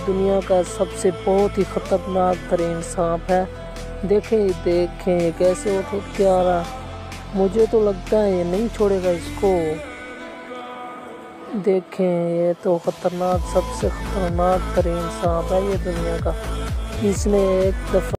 दुनिया का सबसे बहुत ही खतरनाक तरीन सांप है। देखें देखें कैसे उठ उठ के आ रहा। मुझे तो लगता है ये नहीं छोड़ेगा इसको। देखें ये तो खतरनाक सबसे खतरनाक तरीन सांप है ये दुनिया का। इसने एक दफा